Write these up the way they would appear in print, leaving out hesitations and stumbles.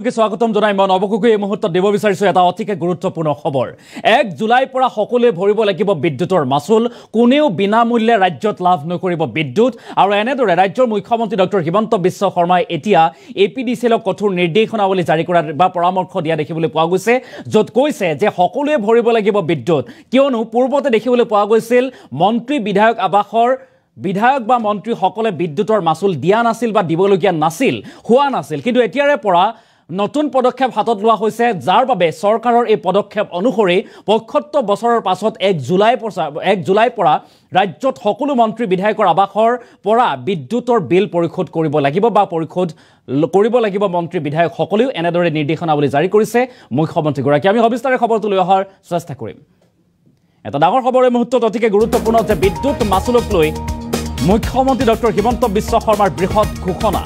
স্বাগতম জনাই মই নৱকুকুই এই মুহূৰ্তত দিব বিচাৰিছো এটা অতিকে গুৰুত্বপূৰ্ণ খবৰ 1 জুলাইৰ পৰা সকলোৱে ভৰিব লাগিব বিদ্যুতৰ মাচুল কোনেও বিনামূল্যে ৰাজ্যত লাভ নকৰিব বিদ্যুৎ আৰু এনেদৰে ৰাজ্যৰ মুখ্যমন্ত্ৰী ডক্টৰ হিমন্ত বিশ্ব শৰ্মাই এতিয়া এপিডিচিএলক কঠোৰ নিৰ্দেশনাৱলী জাৰি কৰাৰ বা পৰামৰ্শ দিয়া দেখিবলৈ পোৱা গৈছে য'ত কৈছে যে সকলোৱে ভৰিব লাগিব বিদ্যুৎ কিয়নো পূৰ্বতে দেখিবলৈ পোৱা গৈছিল মন্ত্ৰী বিধায়ক আবাসৰ বিধায়ক বা মন্ত্ৰী সকলে বিদ্যুতৰ মাচুল দিয়া নাছিল বা দিবলগীয়া নাছিল হোৱা নাছিল কিন্তু এতিয়াৰে পৰা নতুন পদক্ষেপ হাতত লোৱা হৈছে যাৰ বাবে চৰকাৰৰ এই পদক্ষেপ অনুসৰি ৭৫ বছৰৰ পাছত 1 জুলাই পৰা ৰাজ্যত সকলো মন্ত্ৰী বিধায়কৰ আবাসৰ পৰা বিদ্যুতৰ বিল পৰিশোধ কৰিব লাগিব বা পৰিশোধ কৰিব লাগিব মন্ত্ৰী বিধায়ক সকলেও এনেদৰে নিৰ্দেশনাৱলী জাৰি কৰিছে মুখ্যমন্ত্ৰী গৰাকী আমি সবিস্তাৰে খবৰটো লৈ অহাৰ চেষ্টা কৰিম এটা ডাঙৰ খবৰ এই মুহূৰ্তত অতিকে গুৰুত্বপূৰ্ণ যে বিদ্যুৎ মাচুলক লৈ মুখ্যমন্ত্ৰী ডক্টৰ হিমন্ত বিশ্ব শৰ্মাৰ বৃহৎ ঘোষণা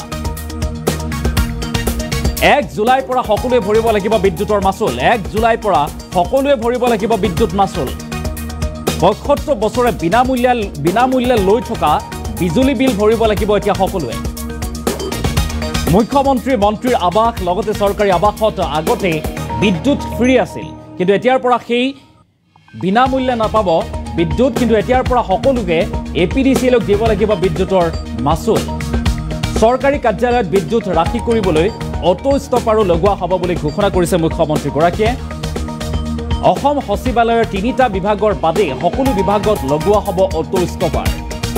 1 জুলাইৰ পৰা সকলোৱে ভৰিব লাগিব বিদ্যুতৰ মাচুল 1 জুলাইৰ পৰা সকলোৱে ভৰিব লাগিব বিদ্যুৎ মাচুল ৭৫ বছৰে বিনামূল্যে লৈ থকা বিজুলী বিল ভৰিব লাগিব এতিয়া সকলোৱে মুখ্যমন্ত্ৰী মন্ত্ৰীৰ আবাস লগতে চৰকাৰী আবাসত আগতে বিদ্যুৎ ফ্ৰী আছিল কিন্তু এতিয়াৰ পৰা সেই বিনামূল্যে নাপাব বিদ্যুৎ কিন্তু এতিয়াৰ পৰা সকলোকে এপিডিচিএলক দিব লাগিব বিদ্যুতৰ মাচুল চৰকাৰী কাৰ্যালয়ত বিদ্যুৎ ৰাখি কৰিবলৈ অটো ষ্টপাৰো লগোৱা হ'ব বুলি ঘোষণা কৰিছে মুখ্যমন্ত্ৰী গৰাকীয়ে অসম সচিবালয়ৰ 3টা বিভাগৰ বাদে সকলো বিভাগত লগোৱা হ'ব অটো ষ্টপাৰ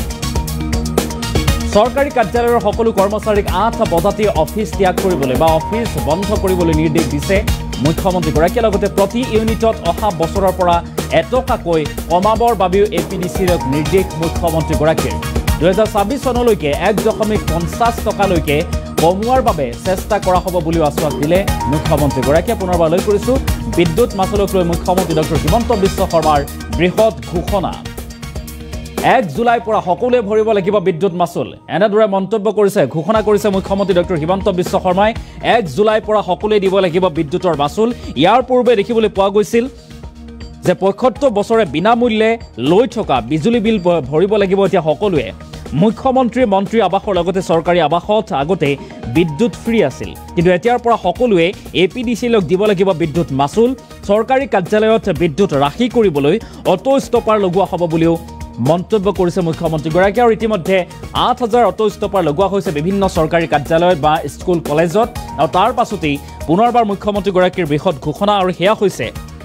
চৰকাৰী কাৰ্যালয়ৰ সকলো কৰ্মচাৰীক 8 বজাতে অফিচ ত্যাগ কৰিবলৈ বা অফিচ বন্ধ কৰিবলৈ নিৰ্দেশ দিছে মুখ্যমন্ত্ৰী গৰাকীয়ে লগতে প্ৰতি ইউনিটত অহা বছৰৰ পৰা এটকাকৈ কমাবৰ বাবেও এপিডিচিএলক নিৰ্দেশ মুখ্যমন্ত্ৰী গৰাকীৰ 2026 চনলৈকে 1.50 টকালৈকে কমোৱাৰ বাবে চেষ্টা কৰা হ'ব বুলি আশ্বাস দিলে মুখ্যমন্ত্ৰী গৰাকীয়ে পুনৰবাৰ লৈ কৰিছো বিদ্যুৎ মাচুলক লৈ মুখ্যমন্ত্ৰী ডক্টৰ হিমন্ত বিশ্ব শৰ্মাৰ বৃহৎ ঘোষণা 1 জুলাইৰ পৰা সকলোৱে ভৰিব লাগিব বিদ্যুৎ মাচুল এনেদৰে মন্তব্য কৰিছে ঘোষণা কৰিছে মুখ্যমন্ত্ৰী ডক্টৰ হিমন্ত বিশ্ব শৰ্মাই 1 জুলাইৰ পৰা সকলোৱে দিব লাগিব বিদ্যুতৰ মাচুল ইয়াৰ পূৰ্বে দেখিবলৈ পোৱা গৈছিল যে ৭৫ বছৰে বিনামূল্যে লৈ থকা বিজুলী বিল ভৰিব লাগিব এতিয়া সকলোৱে মুখ্যমন্ত্ৰী মন্ত্ৰী আবাসৰ লগতে চৰকাৰী আবাসত আগতে বিদ্যুৎ ফ্ৰী আছিল কিন্তু এতিয়াৰ পৰা সকলোৱে এপিডিচিএলক দিব লাগিব বিদ্যুৎ মাচুল চৰকাৰী কাৰ্যালয়ত বিদ্যুৎ ৰাখি কৰিবলৈ অটো ষ্টপাৰ লগোৱা হ'ব বুলিও মন্তব্য কৰিছে মুখ্যমন্ত্ৰী গৰাকীয়ে আৰু ইতিমধ্যে ৮,০০০ অটো ষ্টপাৰ লগোৱা হৈছে বিভিন্ন চৰকাৰী কাৰ্যালয়ত বা স্কুল কলেজত আৰু তাৰ পাছতেই পুনৰবাৰ মুখ্যমন্ত্ৰী গৰাকীৰ বৃহৎ ঘোষণা আৰু সেয়া হৈছে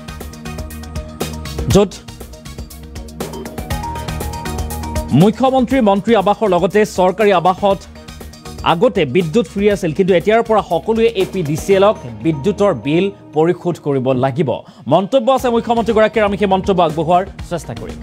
য'ত মুখ্যমন্ত্ৰী মন্ত্ৰী আবাসৰ লগতে চৰকাৰী আবাসত আগতে বিদ্যুৎ ফ্ৰী আছিল কিন্তু এতিয়াৰ পৰা সকলোৱে এপিডিচিএলক বিদ্যুতৰ বিল পৰিশোধ কৰিব লাগিব মন্তব্য আছে মুখ্যমন্ত্ৰী গৰাকীৰ আমি সেই মন্তব্য আগবঢ়োৱাৰ চেষ্টা কৰিম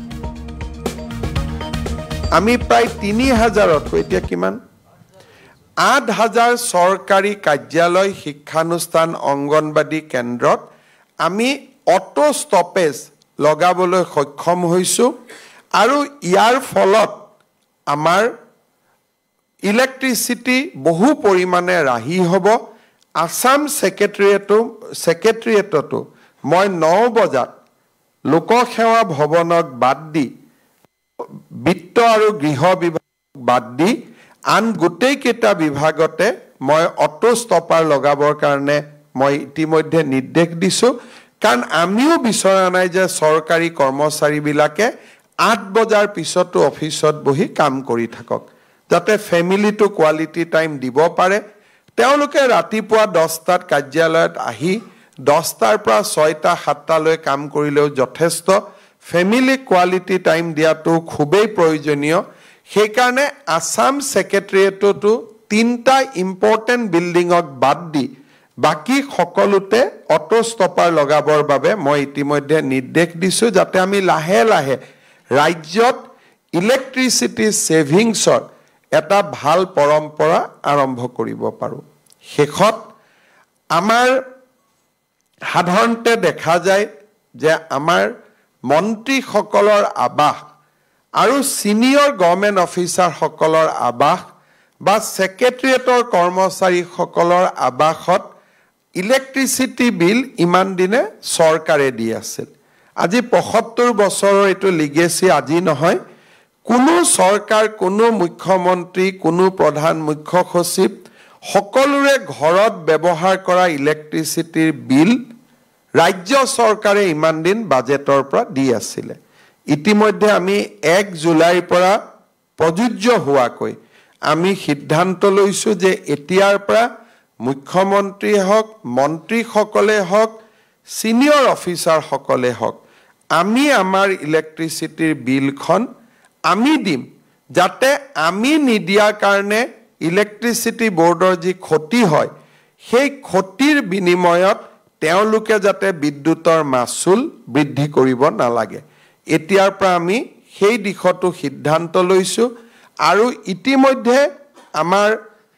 আমি প্ৰায় ৩,০০০ এতিয়া কিমান ৮,০০০ চৰকাৰী কাৰ্যালয় শিক্ষানুষ্ঠান অংগনবাদী কেন্দ্ৰত আমি অটো ষ্টপেজ লগাবলৈ সক্ষম হৈছো আৰু ইয়াৰ ফলত আমাৰ ইলেক্ট্ৰিচিটি বহু পৰিমাণে ৰাহি হ'ব আসাম ছেক্ৰেটাৰিয়েটতো মই 9 বজাত লোকসেৱা ভৱনক বাদ দি বিত্ত আৰু গৃহ বিভাগ বাদ দি আন গোটেইকেইটা বিভাগতে মই অটো ষ্টপাৰ লগাবৰ কাৰণে মই ইতিমধ্যে নিৰ্দেশ দিছোঁ কাৰণ আমিও বিচৰা নাই যে চৰকাৰী কৰ্মচাৰীবিলাকে 8 বজাৰ পিছতো অফিচত বহি কাম কৰি থাকক যাতে ফেমিলিটো কোৱালিটি টাইম দিব পাৰে তেওঁলোকে ৰাতিপুৱা 10টাত কাৰ্যালয়ত আহি 10টাৰ পৰা 6টা 7টালৈ কাম কৰিলেও যথেষ্ট ফেমিলি কোৱালিটি টাইম দিয়াটো খুবেই প্ৰয়োজনীয় সেইকাৰণে আসাম ছেক্ৰেটাৰিয়েটতো 3টা ইম্পৰ্টেণ্ট বিল্ডিঙক বাদ দি বাকি সকলোতে অটো ষ্টপাৰ লগাবৰ বাবে মই ইতিমধ্যে নিৰ্দেশ দিছোঁ যাতে আমি লাহে লাহে ৰাজ্যত ইলেক্ট্ৰিচিটি সেভিংছৰ এটা ভাল পৰম্পৰা আৰম্ভ কৰিব পাৰোঁ শেষত আমাৰ সাধাৰণতে দেখা যায় যে আমাৰ মন্ত্ৰীসকলৰ আবাস আৰু সিনিয়ৰ গভৰ্ণমেণ্ট অফিচাৰসকলৰ আবাস বা ছেক্ৰেটাৰিয়েটৰ কৰ্মচাৰীসকলৰ আবাসত ইলেক্ট্ৰিচিটি বিল ইমান দিনে চৰকাৰে দি আছিল আজি ৭৫ বছৰৰ এইটো লিগেসি আজি নহয় কোনো চৰকাৰ কোনো মুখ্যমন্ত্ৰী কোনো প্ৰধান মুখ্য সচিব সকলোৰে ঘৰত ব্যৱহাৰ কৰা ইলেক্ট্ৰিচিটিৰ বিল ৰাজ্য চৰকাৰে ইমান দিন বাজেটৰ পৰা দি আছিলে ইতিমধ্যে আমি 1 জুলাইৰ পৰা প্ৰযোজ্য হোৱাকৈ আমি সিদ্ধান্ত লৈছো যে এতিয়াৰ পৰা মুখ্যমন্ত্ৰী হওক মন্ত্ৰীসকলে হওক সিনিয়ৰ অফিচাৰ সকলে হওক আমি আমাৰ ইলেক্ট্ৰিচিটিৰ বিলখন আমি দিম যাতে আমি নিদিয়াৰ কাৰণে ইলেক্ট্ৰিচিটি বোৰ্ডৰ যি ক্ষতি হয় সেই ক্ষতিৰ বিনিময়ত তেওঁলোকে যাতে বিদ্যুতৰ মাচুল বৃদ্ধি কৰিব নালাগে এতিয়াৰ পৰা আমি সেই দিশটো সিদ্ধান্ত লৈছো আৰু ইতিমধ্যে আমাৰ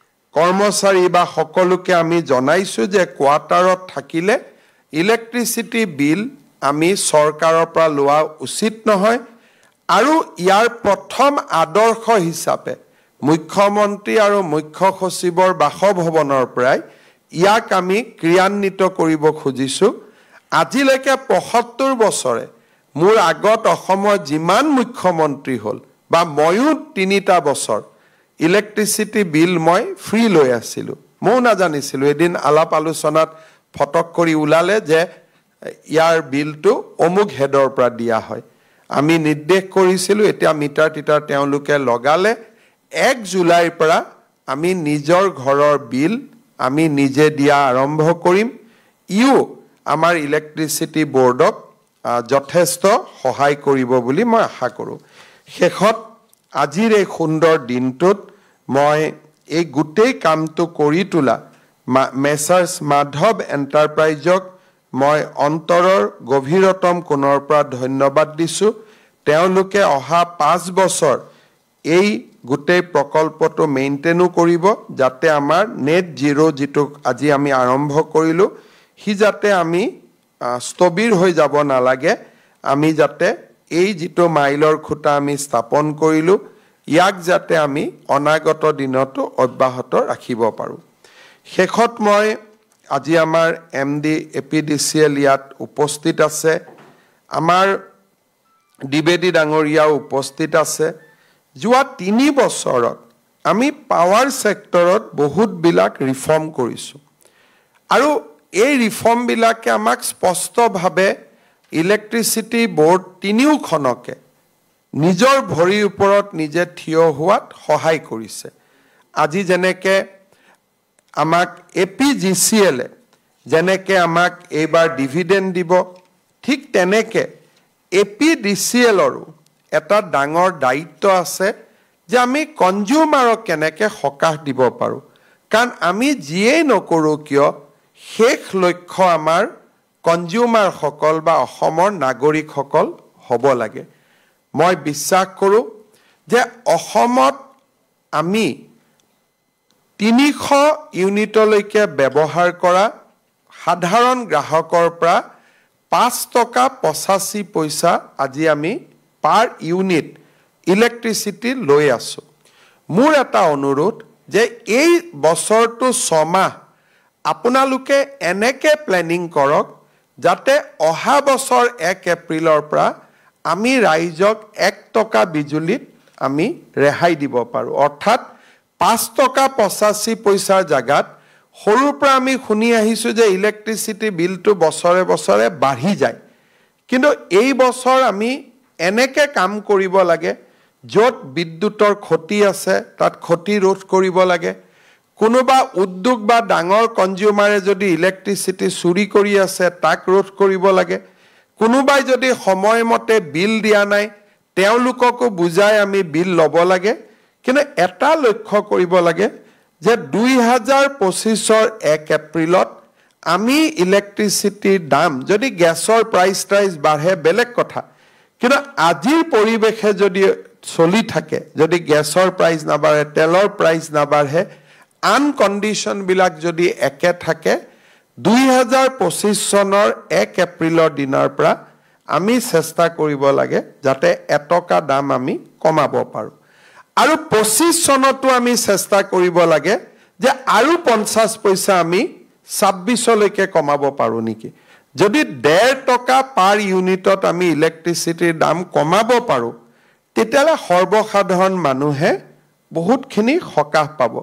কৰ্মচাৰী বা সকলোকে আমি জনাইছো যে কোৱাৰ্টাৰত থাকিলে ইলেক্ট্ৰিচিটি বিল আমি চৰকাৰৰ পৰা লোৱা উচিত নহয় আৰু ইয়াৰ প্ৰথম আদৰ্শ হিচাপে মুখ্যমন্ত্ৰী আৰু মুখ্য সচিবৰ বাসভৱনৰ পৰাই ইয়াক আমি ক্ৰিয়ান্বিত কৰিব খুজিছো আজিলৈকে ৭৫ বছৰে মোৰ আগত অসমৰ যিমান মুখ্যমন্ত্ৰী হ'ল বা ময়ো ৩টা বছৰ ইলেক্ট্ৰিচিটি বিল মই ফ্ৰী লৈ আছিলোঁ মই নাজানিছিলোঁ এদিন আলাপ আলোচনাত ফটক কৰি ওলালে যে ইয়াৰ বিলটো অমুক হেডৰ পৰা দিয়া হয় আমি নিৰ্দেশ কৰিছিলোঁ এতিয়া মিটাৰ টিটাৰ তেওঁলোকে লগালে 1 জুলাইৰ পৰা আমি নিজৰ ঘৰৰ বিল আমি নিজে দিয়া আৰম্ভ কৰিম ইও আমাৰ ইলেক্ট্ৰিচিটি বোৰ্ডক যথেষ্ট সহায় কৰিব বুলি মই আশা কৰোঁ শেষত আজিৰ এই সুন্দৰ দিনটোত মই এই গোটেই কামটো কৰি তোলা মেচাৰ্ছ মাধৱ এণ্টাৰপ্ৰাইজক মই অন্তৰৰ গভীৰতম কোণৰ পৰা ধন্যবাদ দিছোঁ তেওঁলোকে অহা 5 বছৰ এই গোটেই প্ৰকল্পটো মেইনটেইনো কৰিব যাতে আমাৰ নেট জিৰো যিটো আজি আমি আৰম্ভ কৰিলোঁ হি যাতে আমি স্থবিৰ হৈ যাব নালাগে আমি যাতে এই যিটো মাইলৰ খুঁটা আমি স্থাপন কৰিলোঁ ইয়াক যাতে আমি অনাগত দিনতো অব্যাহত ৰাখিব পাৰোঁ শেষত মই আজি আমাৰ এমডি এপিডিচিএল ইয়াত উপস্থিত আছে আমাৰ দ্বিবেদী ডাঙৰীয়াও উপস্থিত আছে যোৱা 3 বছৰত আমি পাৱাৰ সেক্টৰত বহুতবিলাক ৰিফৰ্ম কৰিছোঁ আৰু এই ৰিফৰ্মবিলাকে আমাক স্পষ্টভাৱে ইলেক্ট্ৰিচিটি বোৰ্ড তিনিওখনকে নিজৰ ভৰিৰ ওপৰত নিজে থিয় হোৱাত সহায় কৰিছে আজি যেনেকৈ আমাক এপিজিচিএল যেনেকৈ আমাক এইবাৰ ডিভিডেণ্ড দিব ঠিক তেনেকৈ এপিডিচিএলৰো এটা ডাঙৰ দায়িত্ব আছে যে আমি কনজিউমাৰক কেনেকৈ সকাহ দিব পাৰোঁ কাৰণ আমি যিয়েই নকৰোঁ কিয় শেষ লক্ষ্য আমাৰ কনজিউমাৰসকল বা অসমৰ নাগৰিকসকল হ'ব লাগে মই বিশ্বাস কৰোঁ যে অসমত আমি 300 ইউনিটলৈকে ব্যৱহাৰ কৰা সাধাৰণ গ্ৰাহকৰ পৰা 5 টকা 85 পইচা আজি আমি পাৰ ইউনিট ইলেক্ট্ৰিচিটি লৈ আছোঁ মোৰ এটা অনুৰোধ যে এই বছৰটো 6 মাহ আপোনালোকে এনেকৈ প্লেনিং কৰক যাতে অহা বছৰ 1 এপ্ৰিলৰ পৰা আমি ৰাইজক 1 টকা বিজুলীত আমি ৰেহাই দিব পাৰোঁ অৰ্থাৎ 5 টকা 85 পইচাৰ জাগাত সৰুৰ পৰা আমি শুনি আহিছোঁ যে ইলেক্ট্ৰিচিটি বিলটো বছৰে বছৰে বাঢ়ি যায় কিন্তু এই বছৰ আমি এনেকৈ কাম কৰিব লাগে য'ত বিদ্যুতৰ ক্ষতি আছে তাত ক্ষতি ৰোধ কৰিব লাগে কোনোবা উদ্যোগ বা ডাঙৰ কনজিউমাৰে যদি ইলেক্ট্ৰিচিটি চুৰি কৰি আছে তাক ৰোধ কৰিব লাগে কোনোবাই যদি সময়মতে বিল দিয়া নাই তেওঁলোককো বুজাই আমি বিল ল'ব লাগে কিন্তু এটা লক্ষ্য কৰিব লাগে যে 2025ৰ 1 এপ্ৰিলত আমি ইলেক্ট্ৰিচিটিৰ দাম যদি গেছৰ প্ৰাইচ বাঢ়ে বেলেগ কথা কিন্তু আজিৰ পৰিৱেশে যদি চলি থাকে যদি গেছৰ প্ৰাইচ নাবাঢ়ে তেলৰ প্ৰাইচ নাবাঢ়ে আন কণ্ডিশ্যনবিলাক যদি একে থাকে 2025 চনৰ 1 এপ্ৰিলৰ দিনৰ পৰা আমি চেষ্টা কৰিব লাগে যাতে 1 টকা দাম আমি কমাব পাৰোঁ আৰু 25 চনতো আমি চেষ্টা কৰিব লাগে যে আৰু 50 পইচা আমি 26লৈকে কমাব পাৰোঁ নেকি যদি 1.5 টকা পাৰ ইউনিটত আমি ইলেক্ট্ৰিচিটিৰ দাম কমাব পাৰোঁ তেতিয়াহ'লে সৰ্বসাধাৰণ মানুহে বহুতখিনি সকাহ পাব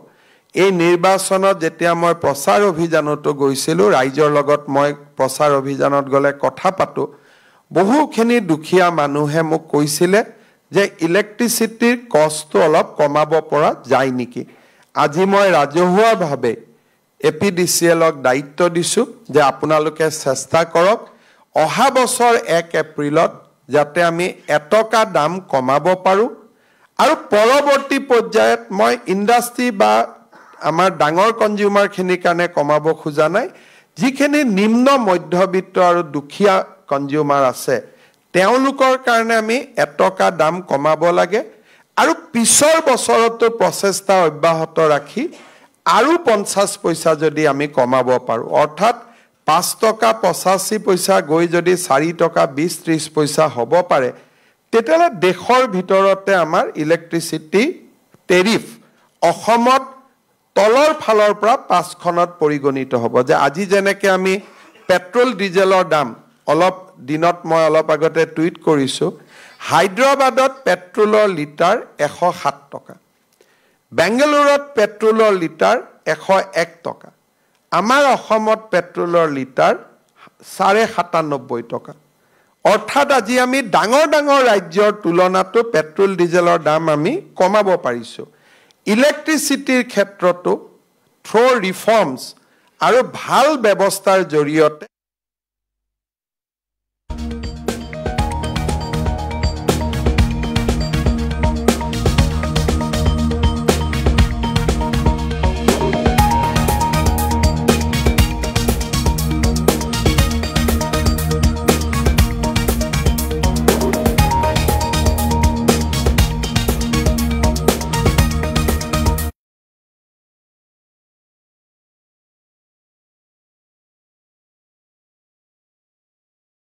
এই নিৰ্বাচনত যেতিয়া মই প্ৰচাৰ অভিযানতো গৈছিলোঁ, ৰাইজৰ লগত মই প্ৰচাৰ অভিযানত গ'লে কথা পাতো, বহুখিনি দুখীয়া মানুহে মোক কৈছিলে যে ইলেক্ট্ৰিচিটিৰ কষ্টটো অলপ কমাব পৰা যায় নেকি। আজি মই ৰাজহুৱাভাৱে APDCLক দায়িত্ব দিছোঁ যে আপোনালোকে চেষ্টা কৰক অহা বছৰ 1 এপ্ৰিলত যাতে আমি এটকা দাম কমাব পাৰোঁ। আৰু পৰৱৰ্তী পৰ্যায়ত মই ইণ্ডাষ্ট্ৰী বা আমাৰ ডাঙৰ কনজিউমাৰখিনিৰ কাৰণে কমাব খোজা নাই, যিখিনি নিম্ন মধ্যবিত্ত আৰু দুখীয়া কনজিউমাৰ আছে তেওঁলোকৰ কাৰণে আমি এটকা দাম কমাব লাগে। আৰু পিছৰ বছৰতো প্ৰচেষ্টা অব্যাহত ৰাখি আৰু 50 পইচা যদি আমি কমাব পাৰোঁ, অৰ্থাৎ 5 টকা 85 পইচা গৈ যদি 4 টকা 20-30 পইচা হ'ব পাৰে, তেতিয়াহ'লে দেশৰ ভিতৰতে আমাৰ ইলেক্ট্ৰিচিটি টেৰিফ অসমত তলৰ ফালৰ পৰা 5খনত পৰিগণিত হ'ব। যে আজি যেনেকৈ আমি পেট্ৰল ডিজেলৰ দাম অলপ দিনত মই অলপ আগতে টুইট কৰিছোঁ, হায়দৰাবাদত পেট্ৰলৰ লিটাৰ 107 টকা, বেংগালুৰুত পেট্ৰলৰ লিটাৰ 101 টকা, আমাৰ অসমত পেট্ৰলৰ লিটাৰ 97.5 টকা। অৰ্থাৎ আজি আমি ডাঙৰ ডাঙৰ ৰাজ্যৰ তুলনাতো পেট্ৰল ডিজেলৰ দাম আমি কমাব পাৰিছোঁ। ইলেক্ট্ৰিচিটিৰ ক্ষেত্ৰতো থ্ৰু ৰিফৰ্মছ আৰু ভাল ব্যৱস্থাৰ জৰিয়তে